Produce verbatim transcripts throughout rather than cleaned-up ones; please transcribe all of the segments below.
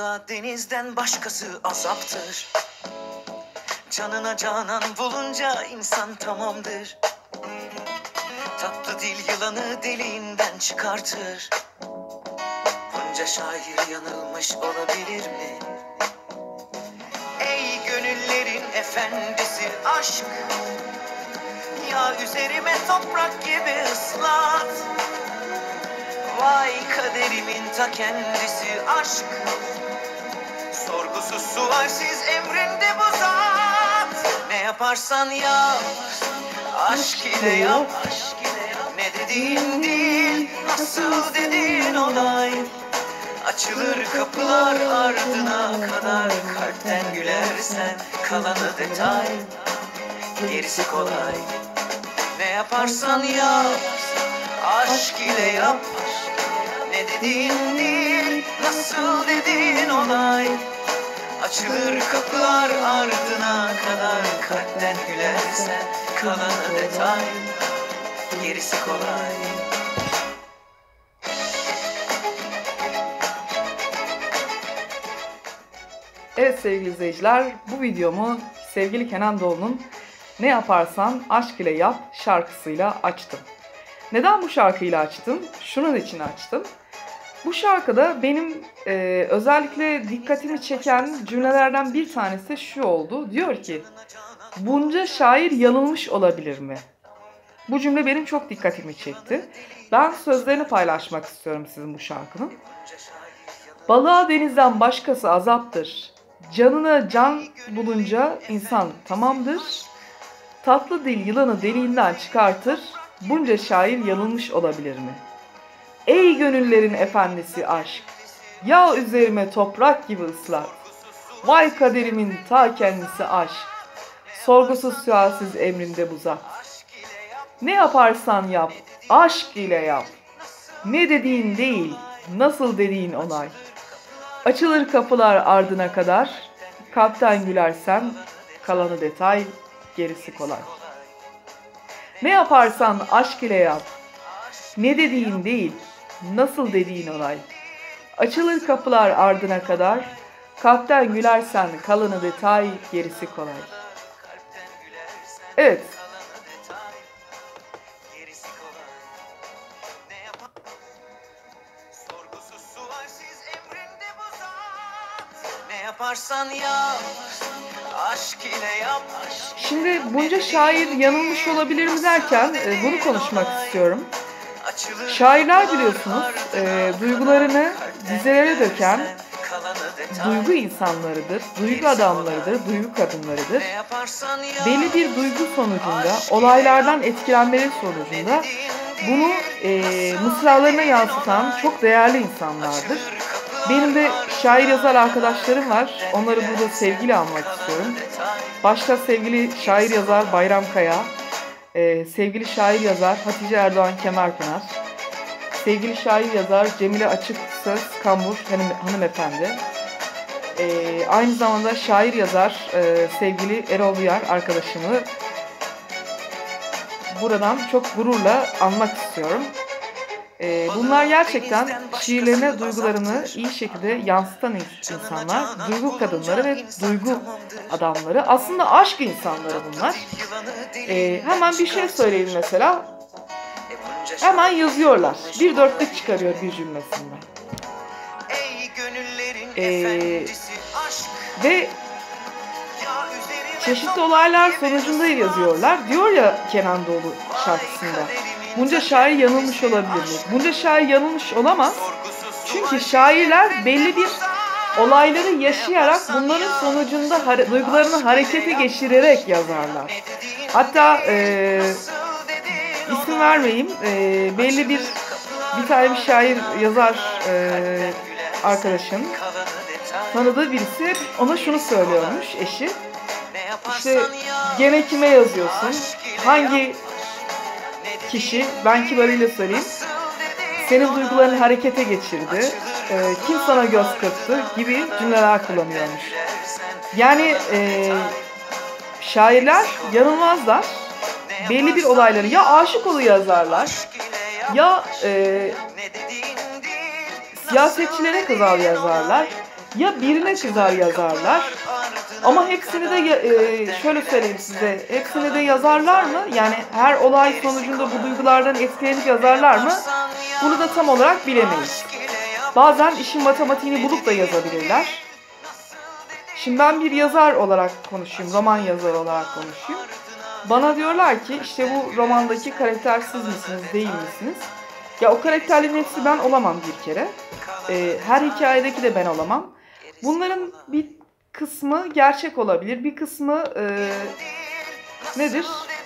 Balığa denizden başkası azaptır. Canına canan bulunca insan tamamdır. Tatlı dil yılanı deliğinden çıkartır. Bunca şair yanılmış olabilir mi? Ey gönüllerin efendisi aşk, ya üzerime toprak gibi ıslat. Vay kaderimin ta kendisi aşk, sorgusuz sualsiz emrinde bu zat. Ne yaparsan yap, aşk ile yap. Ne dediğin değil, nasıl dediğin olay. Açılır kapılar ardına kadar. Kalpten gülersen kalanı detay, gerisi kolay. Ne yaparsan yap, aşk ile yap. Ne dediğin değil, nasıl dediğin olay. Açılır kapılar ardına kadar. Kalpten gülersen kalanı detay, gerisi kolay. Evet sevgili izleyiciler, bu videomu sevgili Kenan Doğulu'nun Ne Yaparsan Aşk ile Yap şarkısıyla açtım. Neden bu şarkıyla açtım? Şunun için açtım. Bu şarkıda benim e, özellikle dikkatimi çeken cümlelerden bir tanesi şu oldu. Diyor ki, bunca şair yanılmış olabilir mi? Bu cümle benim çok dikkatimi çekti. Ben sözlerini paylaşmak istiyorum sizin bu şarkının. Balığa denizden başkası azaptır. Canına can bulunca insan tamamdır. Tatlı dil yılanı deliğinden çıkartır. Bunca şair yanılmış olabilir mi? Ey gönüllerin efendisi aşk, ya üzerime toprak gibi ıslat. Vay kaderimin ta kendisi aşk, sorgusuz sualsiz emrinde bu zat. Ne yaparsan yap, aşk ile yap. Ne dediğin değil, nasıl dediğin onay. Açılır kapılar ardına kadar. Kalpten gülersen kalanı detay, gerisi kolay. Ne yaparsan aşk ile yap. Ne dediğin değil, nasıl dediğin olay. Açılır kapılar ardına kadar. Kalpten gülersen kalanı detay, gerisi kolay. Evet. Şimdi bunca şair yanılmış olabilir mi derken e, bunu konuşmak istiyorum. Şairler biliyorsunuz e, duygularını dizelere döken duygu insanlarıdır, duygu adamlarıdır, duygu kadınlarıdır. Belli bir duygu sonucunda, olaylardan etkilenmeleri sonucunda bunu e, mısralarına yansıtan çok değerli insanlardır. Benim de şair yazar arkadaşlarım var. Onları burada sevgiyle anmak istiyorum. Başta sevgili şair yazar Bayram Kaya, e, sevgili şair yazar Hatice Erdoğan Kemerpınar, sevgili şair yazar Cemile Açıksöz Kambur hanım, hanımefendi, e, aynı zamanda şair yazar e, sevgili Erol Duyar arkadaşımı buradan çok gururla anmak istiyorum. Bunlar gerçekten şiirlerine duygularını iyi şekilde yansıtan insanlar, duygu kadınları ve duygu adamları. Aslında aşk insanları bunlar. Ee, hemen bir şey söyleyeyim mesela. Hemen yazıyorlar. Bir dörtlük çıkarıyor bir cümlesinden. Ee, ve çeşitli olaylar sonucunda yazıyorlar. Diyor ya Kenan Doğulu şarkısında. Bunca şair yanılmış olabilir mi? Bunca şair yanılmış olamaz. Çünkü şairler belli bir olayları yaşayarak bunların sonucunda hare- duygularını harekete geçirerek yazarlar. Hatta e, isim vermeyeyim. E, belli bir bir tane bir şair yazar e, arkadaşım tanıdığı birisi ona şunu söylüyormuş eşi. İşte gene kime yazıyorsun? Hangi kişi, ben kibarıyla söyleyeyim, senin duygularını harekete geçirdi, e, kim sana göz kırptı gibi cümleler kullanıyormuş. Yani e, şairler yanılmazlar, belli bir olayları ya aşık olu yazarlar, ya e, siyasetçilere kızal yazarlar, ya birine kızar yazarlar ama hepsini de e, şöyle söyleyeyim size, hepsini de yazarlar mı? Yani her olay sonucunda bu duygulardan etkilenip yazarlar mı? Bunu da tam olarak bilemeyiz. Bazen işin matematiğini bulup da yazabilirler. Şimdi ben bir yazar olarak konuşayım, roman yazarı olarak konuşayım. Bana diyorlar ki işte bu romandaki karakter siz misiniz, değil misiniz? Ya o karakterlerin hepsi ben olamam bir kere. Ee, her hikayedeki de ben olamam. Bunların bir kısmı gerçek olabilir, bir kısmı e, nedir?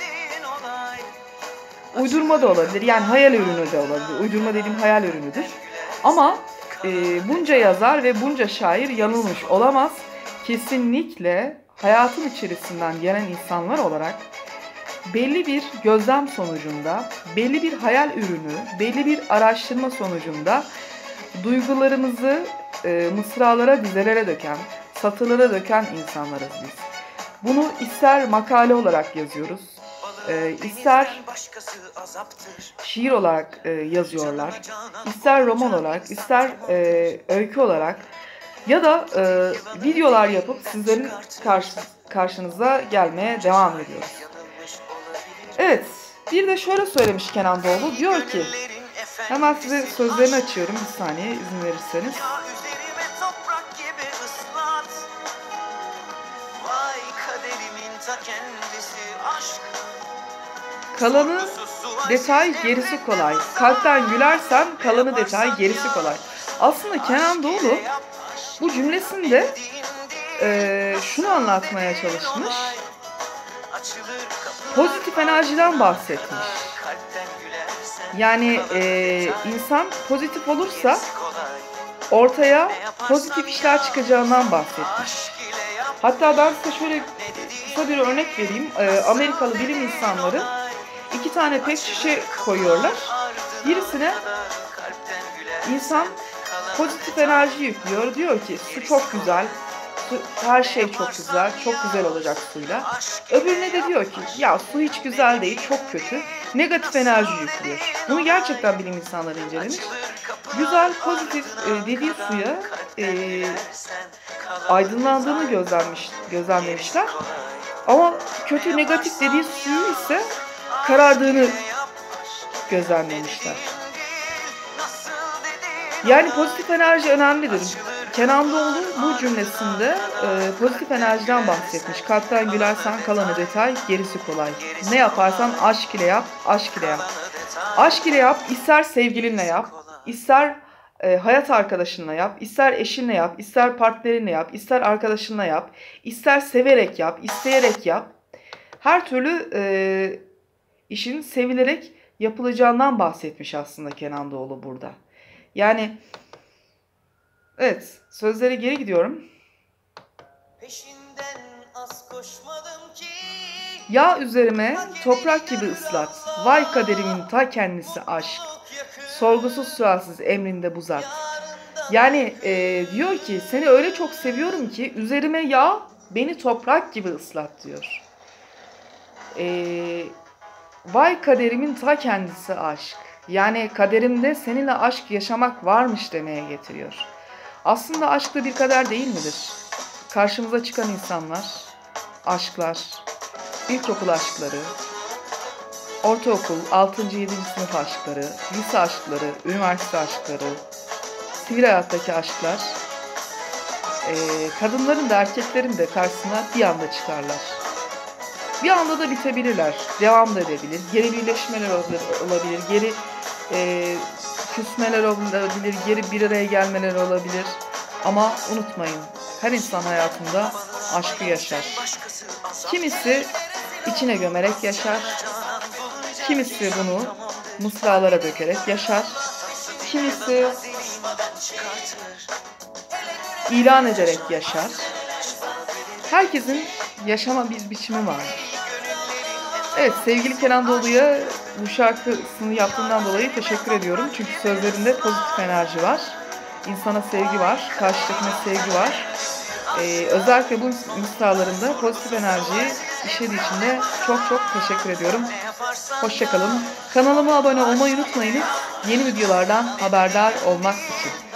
Uydurma da olabilir, yani hayal ürünü de olabilir. Uydurma dediğim hayal ürünüdür. Ama e, bunca yazar ve bunca şair yanılmış olamaz. Kesinlikle hayatın içerisinden gelen insanlar olarak belli bir gözlem sonucunda, belli bir hayal ürünü, belli bir araştırma sonucunda duygularımızı e, mısralara, dizelere döken, satırlara döken insanlarız biz. Bunu ister makale olarak yazıyoruz, e, ister şiir olarak e, yazıyorlar, ister roman olarak, ister e, öykü olarak ya da e, videolar yapıp sizlerin karşı, karşınıza gelmeye devam ediyoruz. Evet, bir de şöyle söylemiş Kenan Doğulu, diyor ki, hemen size sözlerini açıyorum bir saniye izin verirseniz. Kalanı detay, gerisi kolay. Kalpten gülersen kalanı detay, gerisi kolay. Aslında Kenan Doğulu bu cümlesinde e, şunu anlatmaya çalışmış. Pozitif enerjiden bahsetmiş. Yani e, insan pozitif olursa ortaya pozitif işler çıkacağından bahsetmiş. Hatta ben size şöyle kısa bir örnek vereyim. E, Amerikalı bilim insanları iki tane pet şişe koyuyorlar. Birisine insan pozitif enerji yüklüyor. Diyor ki su çok güzel, su, her şey çok güzel, çok güzel olacak suyla. Öbürüne de diyor ki ya su hiç güzel değil, çok kötü. Negatif enerji yüklüyor. Bunu gerçekten bilim insanları incelemiş. Güzel, pozitif e, dediği suya e, aydınlandığını gözlemmiş, gözlemlemişler. Ama kötü, negatif dediği suyu ise karardığını gözlemlemişler. Yani pozitif enerji önemlidir. Kenan Doğulu bu cümlesinde e, pozitif enerjiden bahsetmiş. Kalpten gülersen kalanı detay, gerisi kolay. Ne yaparsan aşk ile yap, aşk ile yap. Aşk ile yap, ister sevgilinle yap, ister e, hayat arkadaşınla yap, ister eşinle yap, ister partnerinle yap, ister arkadaşınla yap, ister severek yap, isteyerek yap. Her türlü e, işin sevilerek yapılacağından bahsetmiş aslında Kenan Doğulu burada. Yani evet, sözlere geri gidiyorum. Yağ üzerime toprak gibi ıslat. Vay kaderimin ta kendisi aşk. Sorgusuz sualsiz emrinde bu zat. Yani e, diyor ki seni öyle çok seviyorum ki üzerime yağ, beni toprak gibi ıslat diyor. E, vay kaderimin ta kendisi aşk. Yani kaderimde seninle aşk yaşamak varmış demeye getiriyor. Aslında aşk da bir kader değil midir? Karşımıza çıkan insanlar, aşklar, ilkokul aşkları, ortaokul, altıncı yedinci sınıf aşkları, lise aşkları, üniversite aşkları, sivil hayattaki aşklar, e, kadınların da erkeklerin de karşısına bir anda çıkarlar. Bir anda da bitebilirler, devam da edebilir, geri birleşmeler olabilir, geri e, küsmeler olabilir, geri bir araya gelmeler olabilir. Ama unutmayın, her insan hayatında aşkı yaşar. Kimisi içine gömerek yaşar, kimisi bunu mısralara dökerek yaşar, kimisi ilan ederek yaşar. Herkesin yaşama bir biçimi var. Evet, sevgili Kenan Doğulu'ya bu şarkısını yaptığından dolayı teşekkür ediyorum. Çünkü sözlerinde pozitif enerji var. İnsana sevgi var, karşıdakine sevgi var. Ee, özellikle bu mısralarında pozitif enerjiyi işlediği için de çok çok teşekkür ediyorum. Hoşça kalın. Kanalıma abone olmayı unutmayın. Yeni videolardan haberdar olmak için.